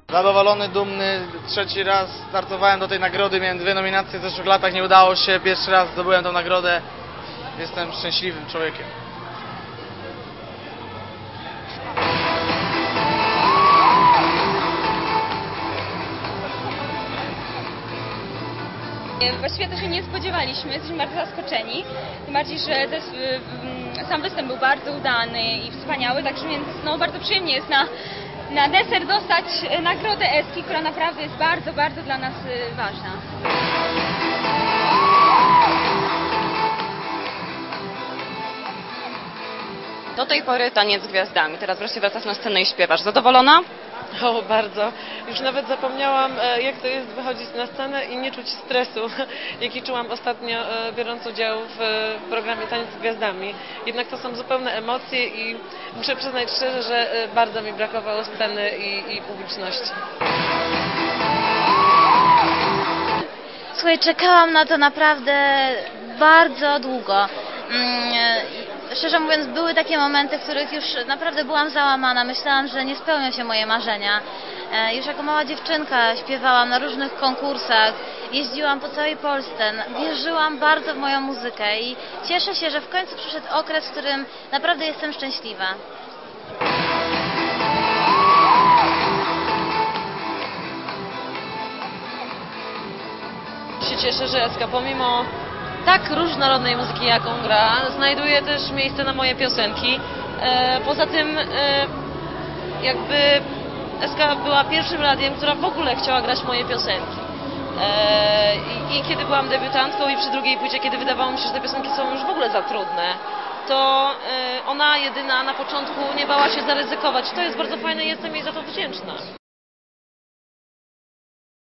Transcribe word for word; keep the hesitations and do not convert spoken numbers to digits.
Zadowolony, dumny, trzeci raz startowałem do tej nagrody, miałem dwie nominacje w zeszłych latach, nie udało się, pierwszy raz zdobyłem tą nagrodę, jestem szczęśliwym człowiekiem. Właściwie to się nie spodziewaliśmy, jesteśmy bardzo zaskoczeni, tym bardziej, że też, sam występ był bardzo udany i wspaniały, także więc no, bardzo przyjemnie jest na, na deser dostać nagrodę Eski, która naprawdę jest bardzo, bardzo dla nas ważna. Do tej pory taniec z gwiazdami, teraz wreszcie wracasz na scenę i śpiewasz. Zadowolona? O, bardzo. Już nawet zapomniałam, jak to jest wychodzić na scenę i nie czuć stresu, jaki czułam ostatnio, biorąc udział w programie Taniec z Gwiazdami. Jednak to są zupełne emocje i muszę przyznać szczerze, że bardzo mi brakowało sceny i, i publiczności. Słuchaj, czekałam na to naprawdę bardzo długo. Szczerze mówiąc, były takie momenty, w których już naprawdę byłam załamana. Myślałam, że nie spełnią się moje marzenia. Już jako mała dziewczynka śpiewałam na różnych konkursach, jeździłam po całej Polsce, wierzyłam bardzo w moją muzykę i cieszę się, że w końcu przyszedł okres, w którym naprawdę jestem szczęśliwa. Się cieszę, że Eska pomimo tak różnorodnej muzyki, jaką gra, znajduje też miejsce na moje piosenki. E, poza tym e, jakby Eska była pierwszym radiem, która w ogóle chciała grać moje piosenki. E, i, I kiedy byłam debiutantką i przy drugiej płycie, kiedy wydawało mi się, że te piosenki są już w ogóle za trudne, to e, ona jedyna na początku nie bała się zaryzykować. To jest bardzo fajne i jestem jej za to wdzięczna.